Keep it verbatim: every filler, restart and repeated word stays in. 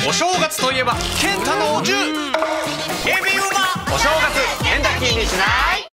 お正月といえばケンタのお重エビウマ。お正月ケンタッキーにしない？